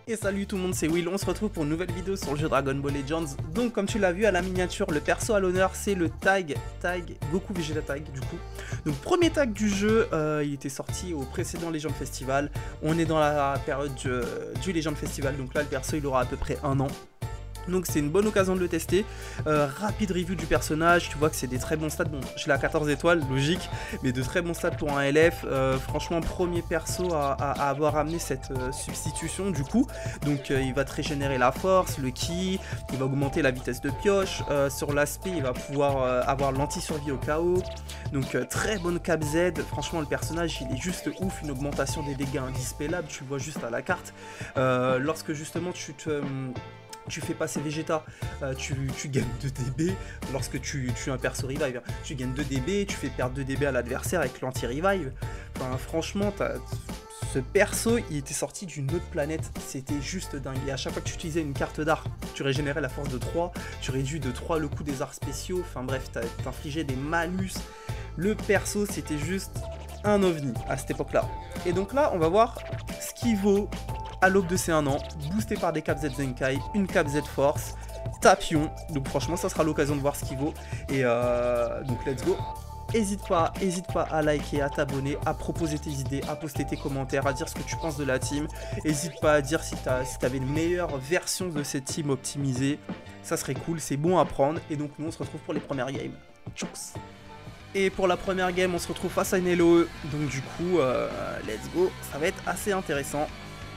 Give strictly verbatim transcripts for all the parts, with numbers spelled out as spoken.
Et salut tout le monde, c'est Will, on se retrouve pour une nouvelle vidéo sur le jeu Dragon Ball Legends. Donc comme tu l'as vu à la miniature, le perso à l'honneur c'est le tag, tag, Goku Vegeta Tag du coup. Donc premier tag du jeu, euh, il était sorti au précédent Legend Festival. On est dans la période du, du Legend Festival, donc là le perso il aura à peu près un an. Donc c'est une bonne occasion de le tester. Euh, rapide review du personnage, tu vois que c'est des très bons stats. Bon, je l'ai à quatorze étoiles, logique, mais de très bons stats pour un L F. Euh, franchement, premier perso à, à, à avoir amené cette euh, substitution du coup. Donc euh, il va te régénérer la force, le ki, il va augmenter la vitesse de pioche. Euh, sur l'aspect, il va pouvoir euh, avoir l'anti-survie au K O. Donc euh, très bonne cap Z. Franchement, le personnage, il est juste ouf. Une augmentation des dégâts indispellable, tu le vois juste à la carte. Euh, lorsque justement tu te... Euh, tu fais passer Vegeta, euh, tu, tu gagnes deux D B, lorsque tu tues un perso revive, tu gagnes deux D B, tu fais perdre deux D B à l'adversaire avec l'anti-revive. Enfin, franchement, ce perso, il était sorti d'une autre planète, c'était juste dingue. Et à chaque fois que tu utilisais une carte d'art, tu régénérais la force de trois, tu réduis de trois le coût des arts spéciaux, enfin bref, t'infligeais des malus. Le perso, c'était juste un ovni à cette époque-là. Et donc là, on va voir ce qu'il vaut à l'aube de ses un an, boosté par des cap Z Zenkai, une cap Z Force, Tapion, donc franchement ça sera l'occasion de voir ce qu'il vaut, et euh, donc let's go. Hésite pas, hésite pas à liker, à t'abonner, à proposer tes idées, à poster tes commentaires, à dire ce que tu penses de la team, hésite pas à dire si t'as si t'avais une meilleure version de cette team optimisée, ça serait cool, c'est bon à prendre, et donc nous on se retrouve pour les premières games. Tchouks. Et pour la première game on se retrouve face à une L O E, donc du coup euh, let's go, ça va être assez intéressant.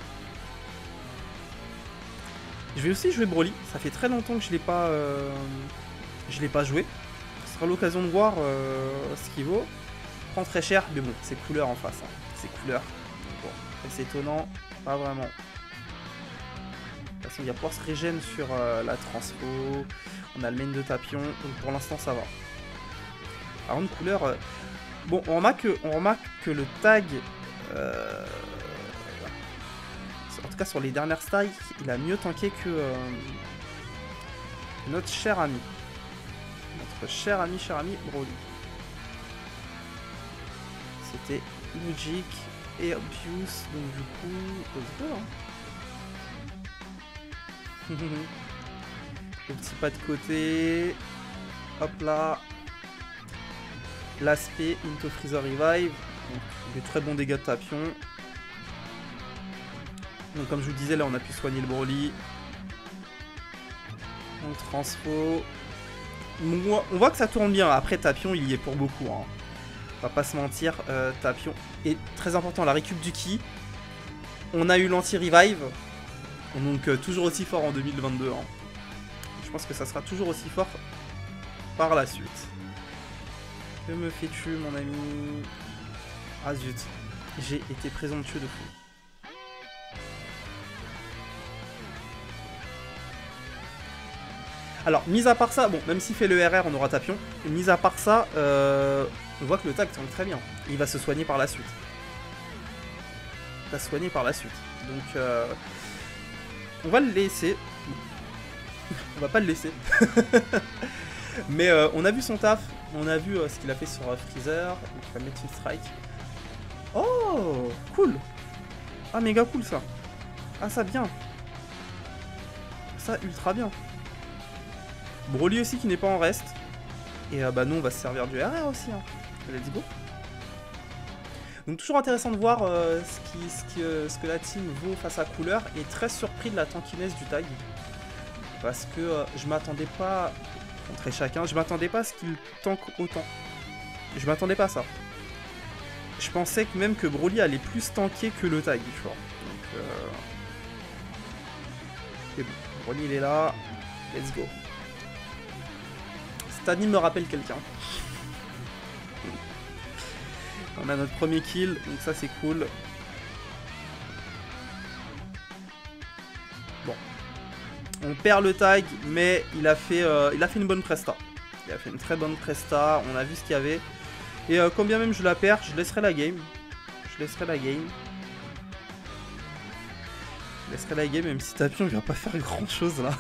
Je vais aussi jouer Broly, ça fait très longtemps que je l'ai pas, euh, je l'ai pas joué. Ce sera l'occasion de voir euh, ce qu'il vaut. Prend très cher, mais bon, c'est couleur en face, hein. C'est couleur. Bon, c'est étonnant, pas vraiment. De toute façon, il y a pouvoir se régène sur euh, la transfo. On a le main de Tapion, donc pour l'instant ça va. Par contre, couleur. Euh, bon, on remarque, que, on remarque que le tag. Euh, En tout cas sur les dernières styles, il a mieux tanké que euh, notre cher ami. Notre cher ami, cher ami, Broly. C'était logique et obvious, donc du coup, let's go, hein. Le petit pas de côté. Hop là. L'aspect into Freezer Revive. Donc des très bons dégâts de Tapion. Donc comme je vous disais, là on a pu soigner le Broly. On transfo. On voit que ça tourne bien. Après Tapion il y est pour beaucoup, hein. On va pas se mentir, euh, Tapion est très important. La récup du ki. On a eu l'anti-revive. Donc euh, toujours aussi fort en deux mille vingt-deux, hein. Je pense que ça sera toujours aussi fort par la suite. Que me fais-tu mon ami? Ah zut, j'ai été présomptueux de fou. Alors, mis à part ça, bon, même s'il fait le R R, on aura Tapion. Mis à part ça, euh, on voit que le tag tourne très bien. Il va se soigner par la suite. Il va se soigner par la suite. Donc, euh, on va le laisser. On va pas le laisser. Mais euh, on a vu son taf. On a vu euh, ce qu'il a fait sur euh, Freezer. Donc, il va mettre une strike. Oh, cool. Ah, méga cool ça. Ah, ça bien. Ça, ultra bien. Broly aussi qui n'est pas en reste. Et euh, bah nous on va se servir du R R aussi, hein. Let's go. Donc toujours intéressant de voir euh, ce, qui, ce, qui, euh, ce que la team vaut face à couleur. Et très surpris de la tankiness du tag. Parce que euh, je m'attendais pas, contre chacun, je m'attendais pas à ce qu'il tank autant. Je m'attendais pas à ça. Je pensais que même que Broly allait plus tanker que le tag, tu vois. Donc euh... Et bon, Broly il est là. Let's go. Cet anime me rappelle quelqu'un. On a notre premier kill, donc ça c'est cool. Bon. On perd le tag, mais il a fait, euh, il a fait une bonne presta. Il a fait une très bonne presta, on a vu ce qu'il y avait. Et euh, quand bien même je la perds, je laisserai la game. Je laisserai la game. Je laisserai la game, même si Tapion il va pas faire grand chose là.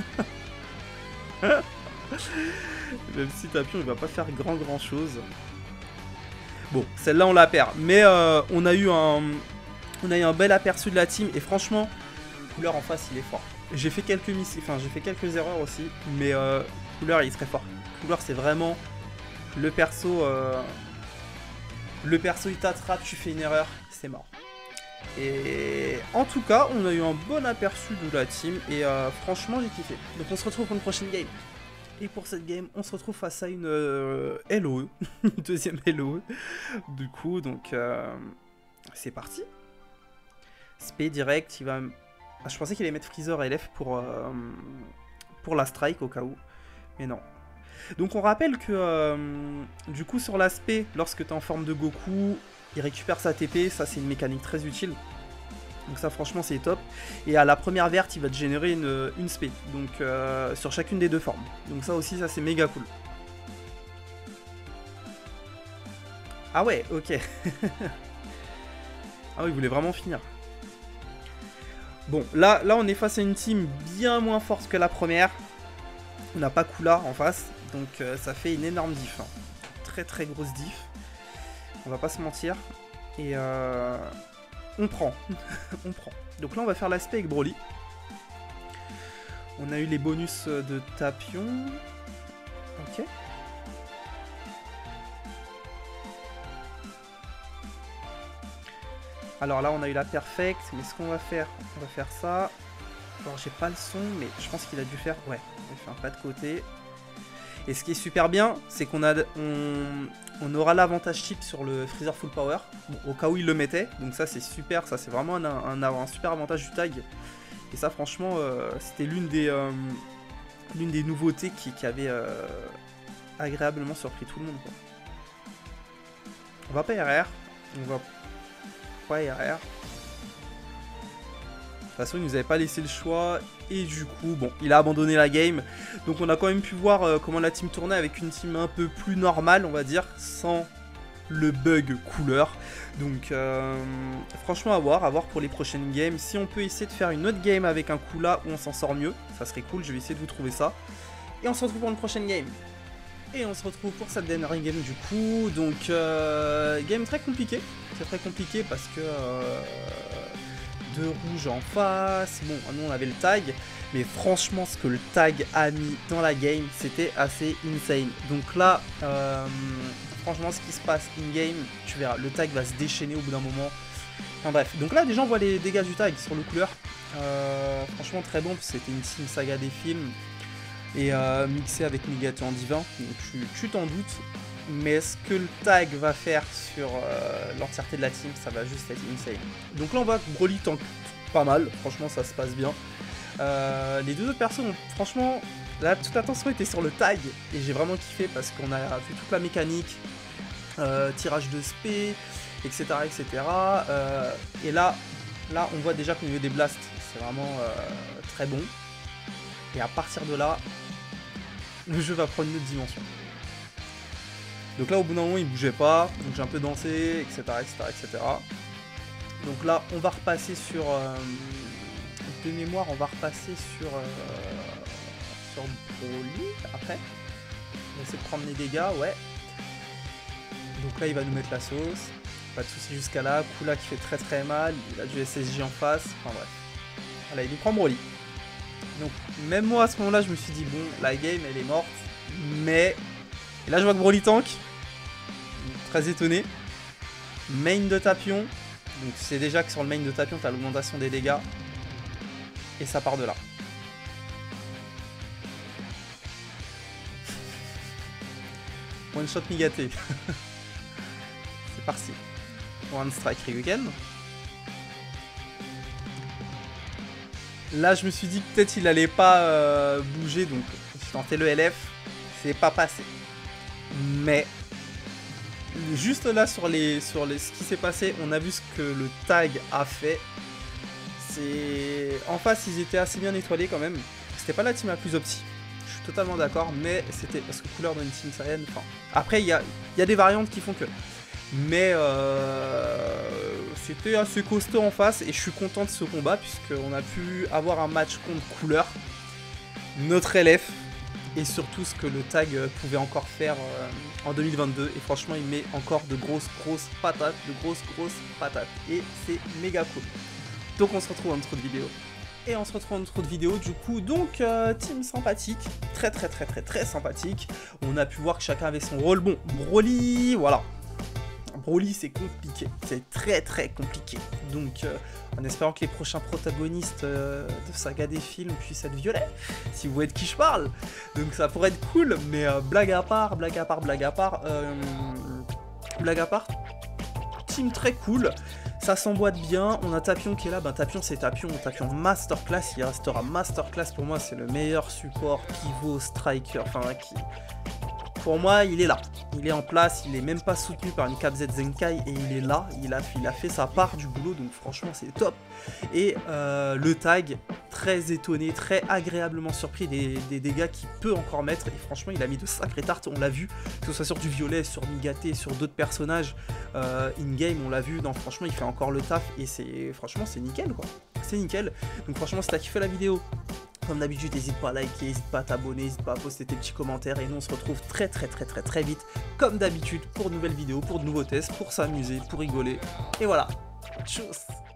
Même si Tapion il va pas faire grand grand chose. Bon, celle-là on la perd. Mais euh, on a eu un on a eu un bel aperçu de la team. Et franchement, Couleur en face, il est fort. J'ai fait quelques miss... enfin, j'ai fait quelques erreurs aussi, mais euh, Couleur, il est très fort. Couleur, c'est vraiment le perso... Euh... Le perso, il t'attrape, tu fais une erreur, c'est mort. Et en tout cas, on a eu un bon aperçu de la team, et euh, franchement, j'ai kiffé. Donc on se retrouve pour une prochaine game. Et pour cette game, on se retrouve face à une euh, L O E, une deuxième L O E. Du coup, donc, euh, c'est parti. Spé direct, il va... Ah, je pensais qu'il allait mettre Freezer L F pour, euh, pour la strike au cas où, mais non. Donc on rappelle que, euh, du coup, sur l'aspect, lorsque tu es en forme de Goku, il récupère sa T P, ça c'est une mécanique très utile. Donc ça franchement c'est top. Et à la première verte il va te générer une, une spé. Donc euh, sur chacune des deux formes. Donc ça aussi ça c'est méga cool. Ah ouais, ok. Ah oui, il voulait vraiment finir. Bon, là, là on est face à une team bien moins forte que la première. On n'a pas Kula en face. Donc euh, ça fait une énorme diff. Hein. Très très grosse diff. On va pas se mentir. Et euh... on prend. On prend. Donc là, on va faire l'aspect avec Broly. On a eu les bonus de Tapion. Ok. Alors là, on a eu la perfect. Mais ce qu'on va faire, on va faire ça. Alors, j'ai pas le son, mais je pense qu'il a dû faire... Ouais, il a fait un pas de côté. Et ce qui est super bien, c'est qu'on a, on, on aura l'avantage chip sur le Freezer Full Power, bon, au cas où il le mettait. Donc ça c'est super, ça c'est vraiment un, un, un super avantage du tag. Et ça franchement, euh, c'était l'une des, euh, l'une des nouveautés qui, qui avait euh, agréablement surpris tout le monde, quoi. On va pas R R, on va pas R R. De toute façon, il nous avait pas laissé le choix. Et du coup, bon, il a abandonné la game. Donc on a quand même pu voir euh, comment la team tournait avec une team un peu plus normale, on va dire, sans le bug couleur. Donc euh, franchement, à voir, à voir pour les prochaines games. Si on peut essayer de faire une autre game avec un Kula où on s'en sort mieux, ça serait cool, je vais essayer de vous trouver ça. Et on se retrouve pour une prochaine game. Et on se retrouve pour cette dernière game du coup. Donc, euh, game très compliqué. C'est très compliqué parce que... Euh, de rouge en face, bon, nous on avait le tag, mais franchement ce que le tag a mis dans la game, c'était assez insane. Donc là, euh, franchement ce qui se passe in-game, tu verras, le tag va se déchaîner au bout d'un moment. Enfin bref, donc là déjà on voit les dégâts du tag sur le couleur, euh, franchement très bon, c'était une team saga des films, et euh, mixé avec Megaton Divin, donc tu t'en doutes. Mais ce que le tag va faire sur euh, l'entièreté de la team, ça va juste être insane. Donc là on voit que Broly tank pas mal, franchement ça se passe bien. Euh, les deux autres personnes, franchement, là toute l'attention était sur le tag. Et j'ai vraiment kiffé parce qu'on a vu toute la mécanique, euh, tirage de spé, et cetera et cetera. Euh, et là, là on voit déjà qu'au niveau des blasts, c'est vraiment euh, très bon. Et à partir de là, le jeu va prendre une autre dimension. Donc là, au bout d'un moment, il bougeait pas, donc j'ai un peu dansé, et cetera, et cetera, et cetera. Donc là, on va repasser sur... Euh, de mémoire, on va repasser sur... Euh, sur Broly, après. On va essayer de prendre les dégâts, ouais. Donc là, il va nous mettre la sauce. Pas de soucis jusqu'à là. Kula qui fait très très mal, il a du S S J en face, enfin bref. Voilà, il nous prend Broly. Donc, même moi, à ce moment-là, je me suis dit, bon, la game, elle est morte, mais... Et là, je vois que Broly tank. Très étonné. Main de Tapion. Donc, tu sais déjà que sur le main de Tapion, tu as l'augmentation des dégâts. Et ça part de là. One shot Migaté. C'est parti. One strike Ryugen. Là, je me suis dit que peut-être il allait pas euh, bouger. Donc, j'ai tenté le L F. C'est pas passé. Mais juste là sur les sur les ce qui s'est passé, on a vu ce que le tag a fait. C'est en face, ils étaient assez bien étoilés quand même. C'était pas la team la plus opti. Je suis totalement d'accord, mais c'était parce que couleur dans une team Saiyan. Enfin, après il y a il y a des variantes qui font que. Mais euh, c'était assez costaud en face et je suis content de ce combat puisqu'on a pu avoir un match contre couleur, notre L F. Et surtout ce que le tag pouvait encore faire euh, en deux mille vingt-deux. Et franchement, il met encore de grosses, grosses patates. De grosses, grosses patates. Et c'est méga cool. Donc on se retrouve dans notre autre vidéo. et on se retrouve dans notre autre vidéo du coup. Donc euh, team sympathique, très très très très très sympathique. On a pu voir que chacun avait son rôle. Bon, Broly, voilà. Broly c'est compliqué, c'est très très compliqué. Donc euh, en espérant que les prochains protagonistes euh, de saga des films puissent être violets, si vous voyez de qui je parle. Donc ça pourrait être cool, mais euh, blague à part, blague à part, blague à part, euh, blague à part, team très cool. Ça s'emboîte bien, on a Tapion qui est là, ben Tapion c'est Tapion, Tapion Masterclass, il restera Masterclass, pour moi c'est le meilleur support pivot, striker, enfin qui... Pour moi il est là, il est en place, il est même pas soutenu par une Cap Z Zenkai et il est là, il a, il a fait sa part du boulot, donc franchement c'est top. Et euh, le tag, très étonné, très agréablement surpris des, des dégâts qu'il peut encore mettre, et franchement il a mis de sacrées tartes, on l'a vu, que ce soit sur du violet, sur Migaté, sur d'autres personnages euh, in-game, on l'a vu, non franchement il fait encore le taf, et c'est franchement c'est nickel quoi, c'est nickel. Donc franchement si t'as kiffé la vidéo, comme d'habitude, n'hésite pas à liker, n'hésite pas à t'abonner, n'hésite pas à poster tes petits commentaires. Et nous, on se retrouve très très très très très vite, comme d'habitude, pour de nouvelles vidéos, pour de nouveaux tests, pour s'amuser, pour rigoler. Et voilà. Tchuss.